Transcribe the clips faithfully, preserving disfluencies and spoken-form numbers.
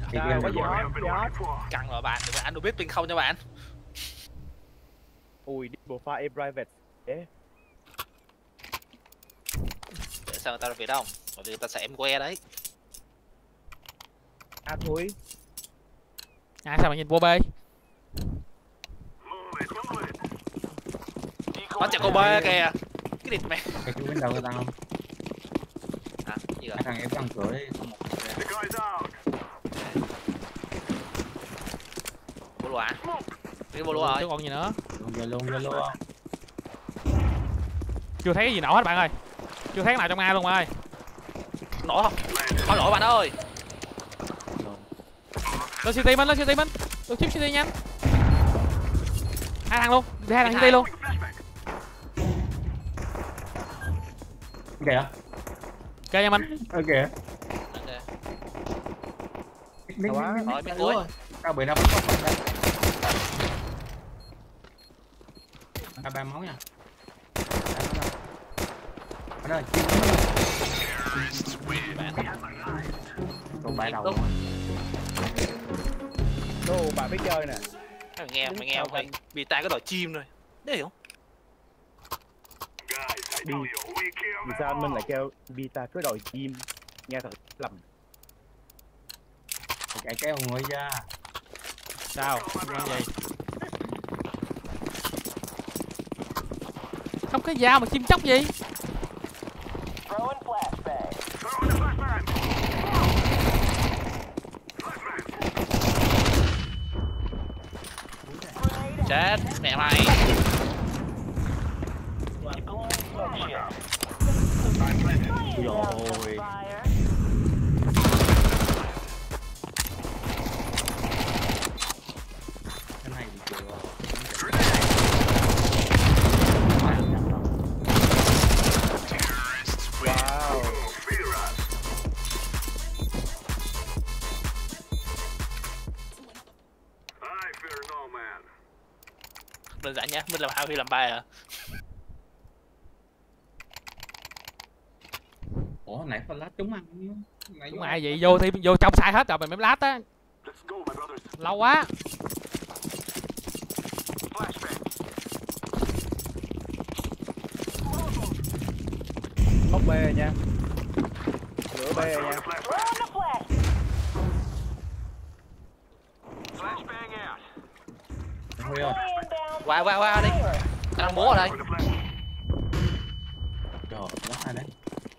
Sao có gì hết, gì hết. Căng rồi bạn, đừng anh đâu biết pin không nha bạn. Ui, Display private. Để sao người ta việc đâu? Bởi vì người ta sẽ em que đấy. À thôi. À sao mà nhìn vô B? Nó chạy cô B kìa. Cái địt mẹ. Cái chú bên đầu người ta không? Hả? Gì rồi? Hai thằng em tăng cửa đi. Bố lùa à? Cái bố lùa rồi. Chứ còn gì nữa? Luôn rồi luôn rồi luôn. Chưa thấy cái gì nổ hết bạn ơi. Chưa thấy cái nào trong A luôn ơi. Nổ không? Thôi nổ bạn ơi. Lên city mình, lên city mình. Được chip city nhanh. Hai thằng luôn, hai thằng city luôn. Kìa. Kìa nhà mình. Ờ kìa. Miếng quá. Rồi miếng cuối. Cao bảy năm không phải đây. Hai ba máu nha. Anh ơi, chim còn bài đầu. Đồ bạn biết chơi nè. Mày nghe, mày nghe mày bị tai cái đòi chim rồi. Để hiểu. Đi. Vì sao anh Minh lại kêu Bita cứ đòi chim? Nghe thật lầm. Chạy kéo người ra. Sao? Nghe gì? Không có dao mà chim chóc gì? Chết mẹ mày. Rồi. Cái này thì chưa. Wow. Đơn giản nhá, mình làm hai khi làm ba à. Ủa nãy phải lát chúng ăn. Đúng ai vậy? Vô thì vô trong sai hết rồi mình mới lát á. Lâu quá. Móc B rồi nha. Lửa B rồi nha. Huy ơi. Qua qua qua đi. Anh đang múa ở đây. Trời, nó ai đấy?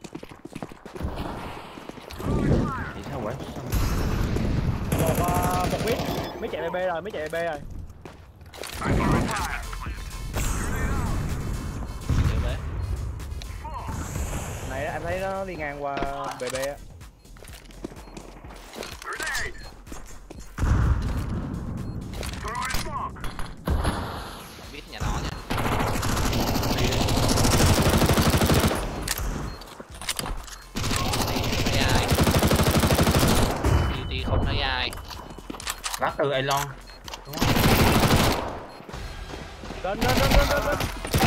Thì sao vậy? Một uh, một biết. Mới chạy B rồi, mới chạy B rồi. Này anh thấy nó đi ngang qua B B á. Biết nhà nó nha. Thấy ai? Đi đi không thấy ai. Lát từ Elon. Lên lên lên lên lên.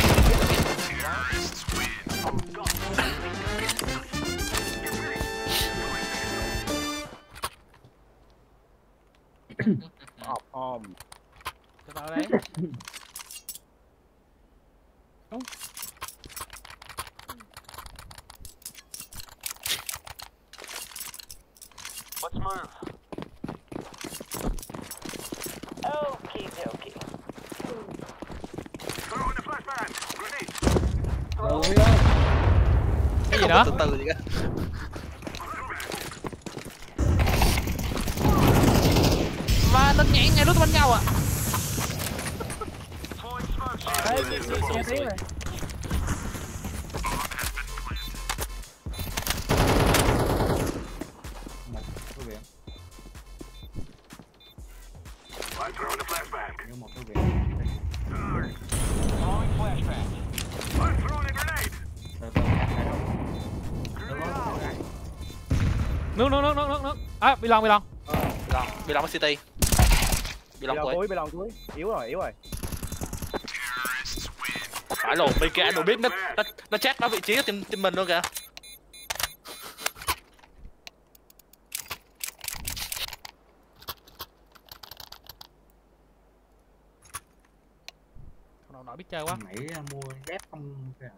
Ọp om. Từ từ đấy. Đúng. Let's move. Okay, okay. Throw in the flashbang. Grenade. Rồi Huy ơi. Cái gì đó? Từ từ gì cả. Và nó nhảy ngay lúc bên nhau à. Ê, nghe tiếng này. Một thư viện. I'm throwing the flashbang. Như một thư viện. Throwing flashbang. I'm throwing a grenade. Từ từ hai đâu. Nước nước nước nước nước nước. À, bị lòng bị lòng. Bị lòng, bị lòng ở city. Bị lòng cuối. Bị lòng cuối, yếu rồi, yếu rồi. Phải lộn bên kia anh đâu biết nó nó nó check nó vị trí của team team mình luôn kìa. Đồng đội biết chơi quá. Nãy mua dép không kìa.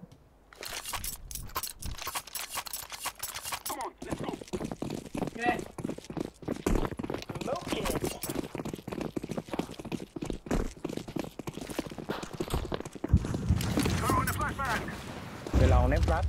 Về lòng ném flash.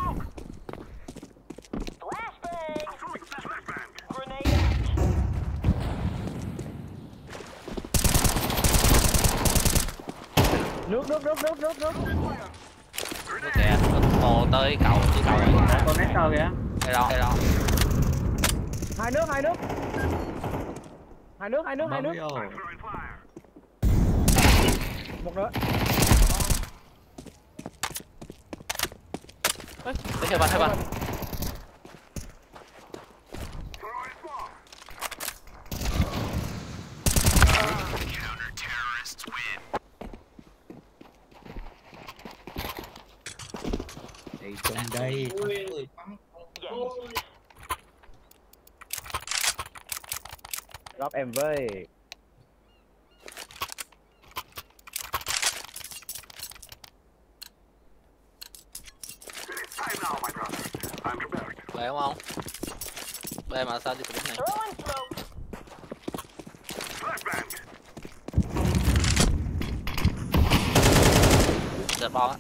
Nước nước nước nước nước nước. Nước kìa, ồ tới cầu, chỉ cầu rồi. Con Nestor kìa. Đây đó, đây đó. Hai nước hai nước. Hai nước hai nước hai nước. Một nữa. Đấy, hai bạn, hai bạn. Đi trong đây. Drop em với. Bê đúng không? Bê mà sao đi từ lúc này? Giật bom á.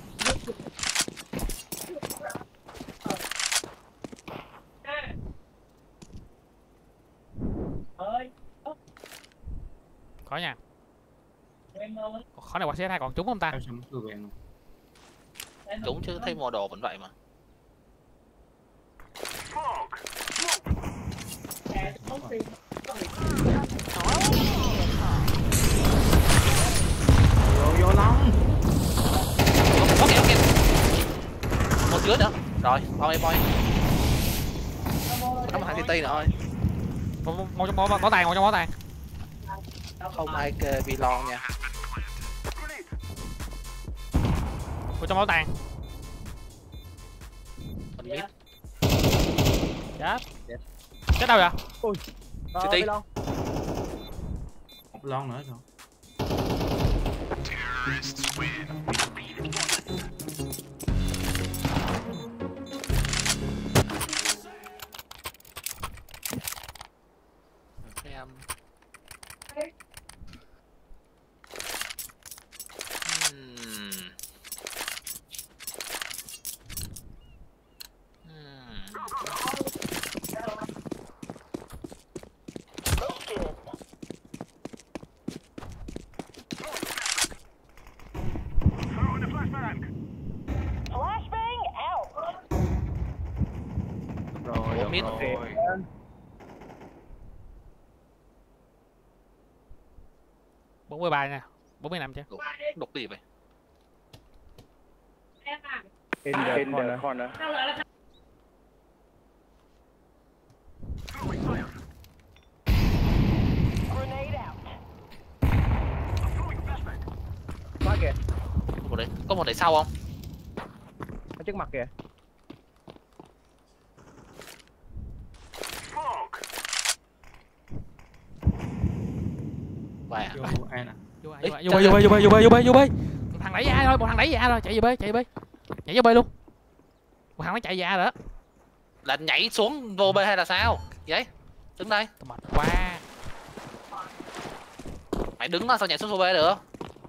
Có nha. Khó này quả xê hai còn trúng không ta? Em xem cửa vẹn. Đúng chứ thấy mua đồ vẫn vậy mà. Vô vô lắm. Ok ok. Một dưới nữa. Rồi, bao em bao em. Nó một thằng tê tê nữa thôi. Một trong bó bó tàn, một trong bó tàn. Không ai kê Vilon nha. Một trong bó tàn. Mình biết. Chết. Chết đâu vậy? Ui. Tê tê. Một lon nữa rồi. Em. Hmm. Rồi, Mít. rồi. bốn mươi ba nè. bốn mươi lăm chứ. Đục, đục gì vậy? In the, in the corner. Quá kìa. Một đấy, có một đấy sau không? Ở trước mặt kìa. Vậy à? Vô ai nè. Vô bê, vô bê, vô bê, vô bê, vô bê, vô bê, vô bê. Một thằng đẩy ra thôi, một thằng đẩy ra rồi, chạy vô bê, chạy vô bê. Nhảy vô bê luôn. Một thằng nó chạy ra rồi đó. Là nhảy xuống vô bê hay là sao? Vậy? Đứng đây. Tao mệt quá. Mày đứng đó sao nhảy xuống vô bê được?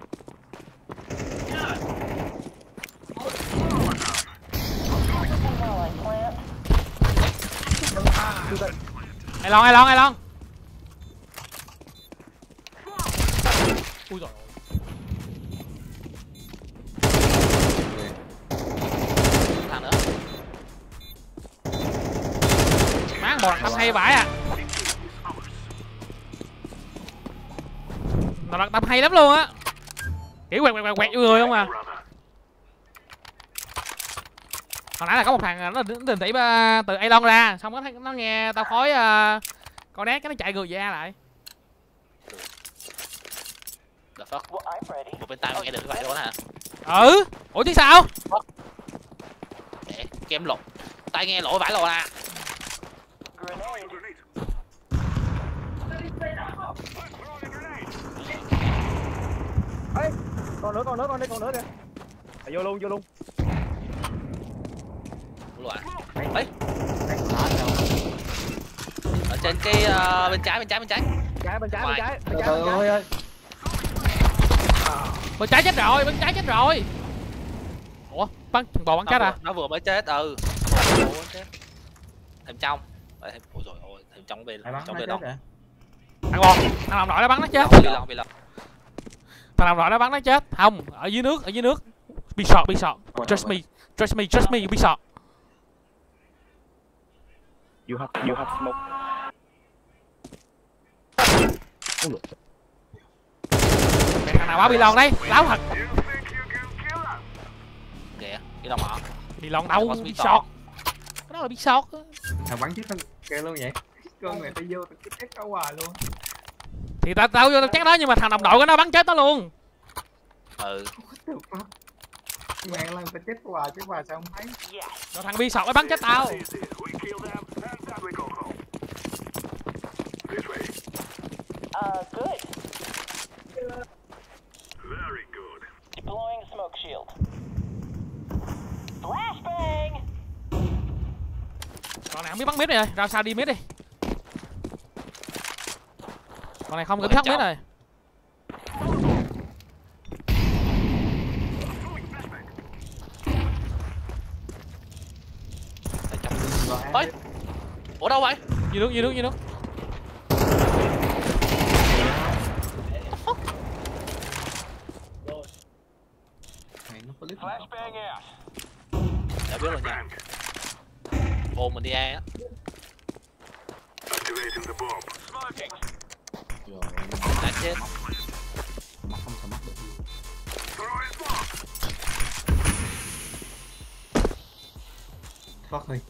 Ai lon, ai lon, ai lon. Ui giời ơi. Thằng nữa. Má bò đặt tâm hay vãi à. Nó đặt tâm hay lắm luôn á. Kiểu quẹt quẹt quẹt quẹt vô người không à. Hồi nãy là có một thằng nó định tỷ từ Alon ra, xong nó nó nghe tao khói uh, con nét cái nó chạy ngược về A lại. The fuck? Một bên tai mà nghe được như vậy luôn hả? Ừ. Ủa chứ sao? Để kem lột. Tai nghe lỗi vãi luôn à. Ê, Còn nữa, còn nữa, còn đây, còn nữa kìa. À, vô luôn, vô luôn. Luôn à. Đấy. Ấy. Đấy, đó đâu. Ở trên cái uh, bên trái bên trái bên trái. Trái bên trái, bên trái, bên trái. Trời ơi ơi. Bên trái chết rồi, bên trái chết rồi. Ủa, bắn thằng bò bắn chết à? Nó vừa mới chết, ừ. Ủa, chết. Thêm trong. Ôi trời ơi, thêm trong về Ai bắn trong nó về chết đâu. rồi. Thằng bò, thằng đồng đội nó bắn nó chết. Bị lọt bị lọt. Thằng đồng đội nó bắn nó chết. Không, ở dưới nước, ở dưới nước. Bị sọt, bị sọt. Trust me, trust me, trust me, bị sọt. You have, you have smoke. Mẹ thằng nào báo bị lon đấy, láo thật. Kìa, cái đâu mà. Bị lon đâu, bị sọt. Cái đó là bị sọt. Thằng bắn chết thằng kêu luôn vậy. Con người ta vô tao chết cả hoài luôn. Thì tao tao vô tao chắc đó nhưng mà thằng đồng đội của nó bắn chết nó luôn. Ừ. Mẹ lần tao chết hoài chứ hoài sao không thấy. Rồi thằng bi sọt nó bắn chết tao. We kill them, and then we go home. This way. Uh, good. Very good. Deploying smoke shield. Flashbang! Con này không biết bắn mid rồi, ra sao đi mid đi. Con này không kiểm soát mid rồi. Ôi. Ủa đâu vậy? Dưới nước, dưới nước, dưới nước. Mày nó có lít. Flashbang out. Đã biết rồi nha. Ôm mình đi A á. Activating the bomb. Smoking. Rồi. Đã chết. Mà không thể mắc được. Throwing smoke. Thoát đi.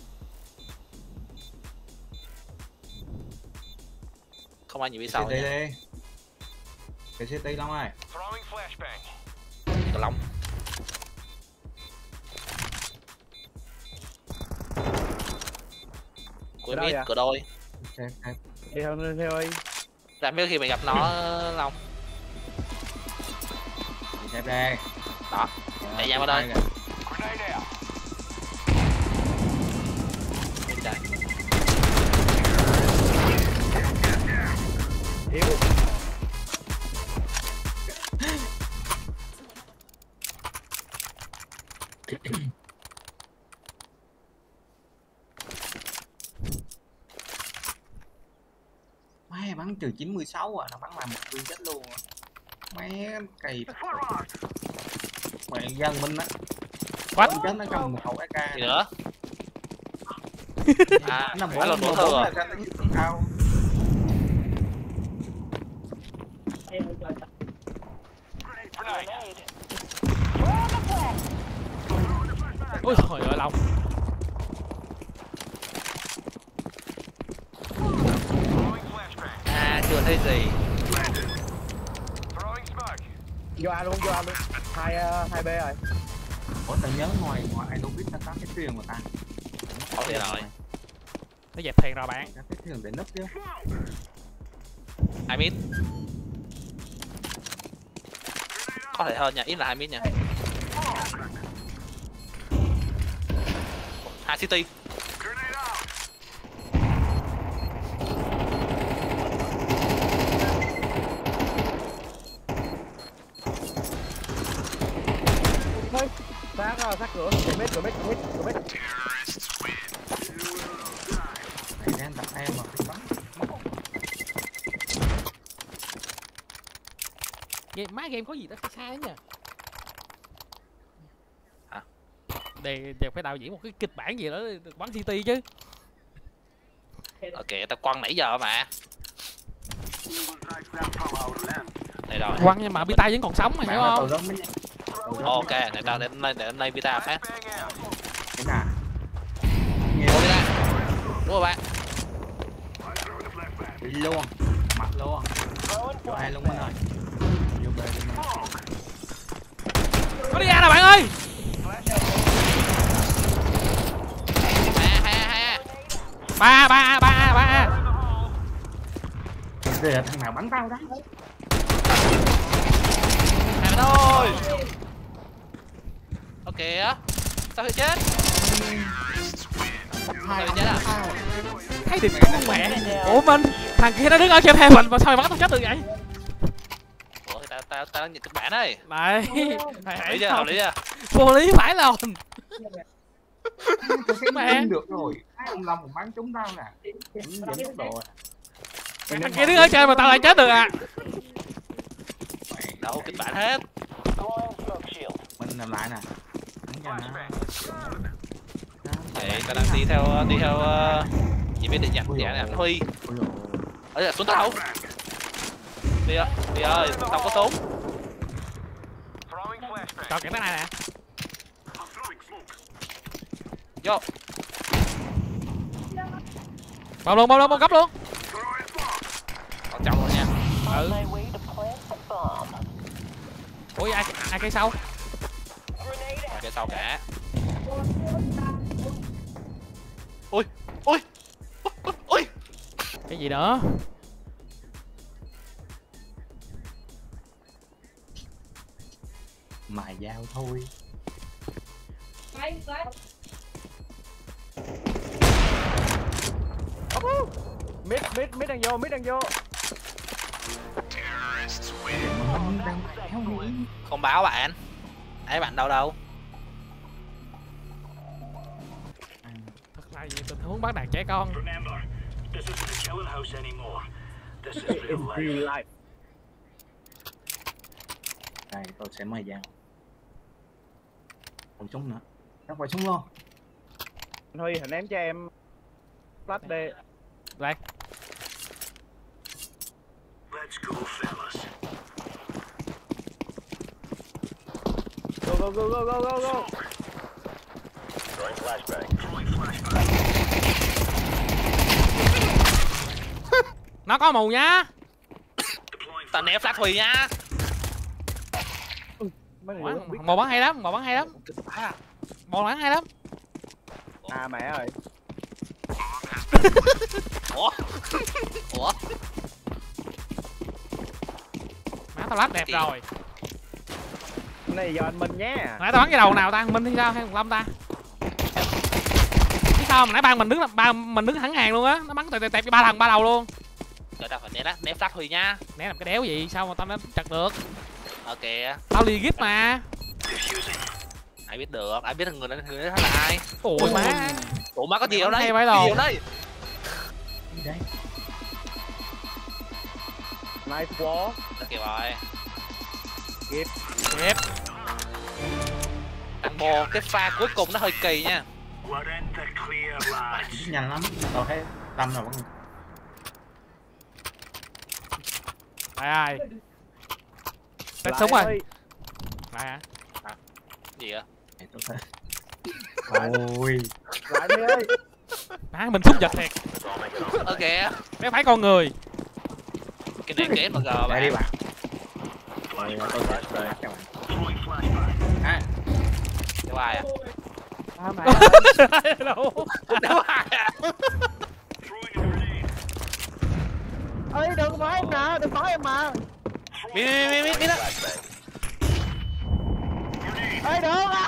Không ai nhiều bị sao Đi nha. đi. Cái city lắm ơi. Throwing flashbang. Cờ long. Cuối mid, cửa đôi. Ok ok. Đi theo, theo ơi. Ra biết khi mày gặp nó Long. Đi theo đây. Đó. Chạy nhanh vào đây. Grenade out. Bên trái. Yếu. Má bắn trừ chín mươi sáu à, nó bắn lại một viên chết luôn à. Má kỳ mẹ dân minh á. What? Chết nó cầm một khẩu a ca. Gì nữa? À, Nó phải là tổn thương rồi. Ao. Grenade. Ôi trời ơi Long. Throwing flashbang. À, chưa thấy gì. Throwing smoke. Vô A luôn, vô A luôn. Hai, uh, hai B rồi. Ủa tao nhớ ngoài ngoài ai đâu biết ta có cái thuyền mà ta. Có thể rồi. Nó dẹp thuyền rồi bạn. Có cái thuyền để nấp chứ. Hai mid. Có thể hơn nha, ít là hai mid nha. Hai city. Grenade out. Thôi. Sát, uh, sát cửa. Cửa mid, cửa mid, cửa mid, cửa mid. Mày đang đặt em mà không bắn. Game, má game có gì đó sai sai nha. Hả? Để, để phải đạo diễn một cái kịch bản gì đó được bắn City chứ. Ok, tao quăng nãy giờ mà. Đây rồi. Quăng nhưng mà Bita vẫn còn sống mà hiểu không? Ok, để tao đến đây để đến đây Vita phát. Cái nào? Ô Vita. Đúng rồi bạn. Đi luôn. Mặt luôn. Vô ai luôn rồi. Vô bê luôn. Có đi ra nè bạn ơi. Ha ha ha. Ba ba ba ba. Kìa thằng nào bắn tao đó. Hai bạn ơi. Ok á. Sao bị chết? Sao bị chết à? Thấy điểm con mẹ. Ủa mình, thằng kia nó đứng ở trên theo mình mà sao mày bắn tao chết được vậy? Ủa thì tao tao tao nhận kịch bản đây. Này, Hợp lý chưa? Hợp lý chưa? vô lý phải lòng. Mẹ được rồi. Hai ông Long bắn trúng tao nè. Giảm tốc độ. Thằng kia đứng ở trên mà tao lại chết được à? Đâu kịch bản hết. Deploying smoke shield. Mình làm lại nè. Bắn cho nó. Vậy tao đang đi theo đi theo chỉ biết định nhặt dạ nè Huy. Ở đây xuống tao. Đi ơi, đi ơi, tao có súng. Throwing flashbang. Cho cái này nè. I'm throwing smoke. Vô. Bom luôn, bom luôn, bom gấp luôn. Throwing smoke. Còn trong rồi nha. On my way to plant the bomb. Ui ai ai cây sau? Grenade out. Cái sau cả. Ui, ui. Ui, ui. Cái gì nữa? Mài dao thôi. Mid mid mid đang vô, mid đang vô. Mình đang kéo Mỹ. Không báo bạn. Ấy bạn đâu đâu? Thật là gì tình huống bắt nạt trẻ con. Remember, this isn't a killing house anymore. This is real In life. real life. Đây tôi sẽ mài dao. Còn súng nữa. Nó phải súng luôn. Huy hình ném cho em flash đi. Đây. Let's go, fellas. Go go go go go go go. Throwing flashbang. Throwing flashbang. Nó có mù nhá. Deploying Tao né flash Huy nha. Mấy người không biết. Một bắn hay lắm, một bắn hay lắm. Kịch bản à? Một bắn hay lắm. À mẹ ơi. Ủa? Ủa? Má tao lát đẹp rồi. Cái này do anh Minh nhé. Nãy tao bắn cái đầu nào ta? Minh hay sao hay Lâm ta? Biết sao mà nãy ba mình đứng ba mình đứng thẳng hàng luôn á, nó bắn tẹp tẹp ba thằng ba đầu luôn. Rồi tao phải né né flash Huy nha. Né làm cái đéo gì sao mà tao nó chặt được? Ok. Tao lì gip mà. Ai biết được, ai biết người đó người đó là ai? Ôi má. Ủa má có gì đâu đấy? Hay vậy Có gì đâu. đâu đấy? Đây. Nice wall. Được kìa rồi. Kịp. Kịp. Thằng bồ cái pha cuối cùng nó hơi kỳ nha. We're in the clear, lads. Nhanh lắm. Tôi thấy Lâm rồi vẫn. Ai ai. Tết Lại súng rồi. Huy. Lại hả? Gì vậy? Này, tôi thấy. Ôi. Lại đi ơi. Má mình súng giật thiệt. Ok. Cái phải con người. Cái này kém mà gờ Đây bạn. đi bạn. Rồi tôi sẽ sẽ các bạn. Throwing flashbang. À, Đâu ai à? À mẹ Đâu? Đâu ai à? Throwing a grenade. ơi đừng nói em nè, đừng nói em mà. Mi mi mi mi mi đó. Ơi đừng à.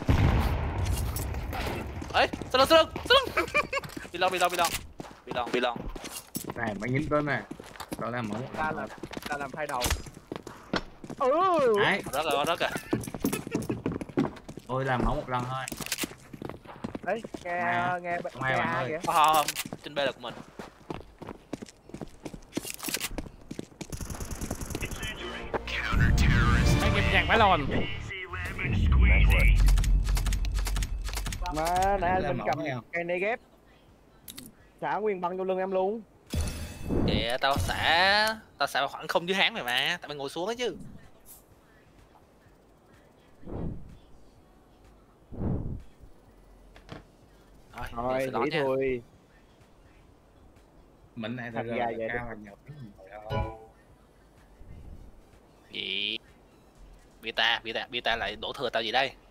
Ấy, sao lưng sao lưng sao lưng. Bị lon bị lon bị lon. Bị lon bị lon. này bạn nhìn tôi nè. Tôi làm mẫu. Ta làm ta làm thay đầu. Ừ. Đấy, Rớt rồi rớt rồi. tôi làm mẫu một lần thôi. Đấy, nghe Mà- nghe Mai nghe bạn A ơi. kìa. Không không không. Trên B là của mình. Mấy game nhàng phải lòn. Easy lemon squeezy. Mà nãy anh Làm Minh mẫu cầm thấy không? cây này ghép. Xả nguyên băng vô lưng em luôn. Vậy tao xả tao xả khoảng không dưới háng mày mà, tao phải ngồi xuống ấy chứ. Rồi, Rồi, xin lỗi nghỉ nha. thôi. Mình này Thành rồi ra vậy cao thành nhập. Gì? Bị ta, bị ta, bị ta lại đổ thừa tao gì đây?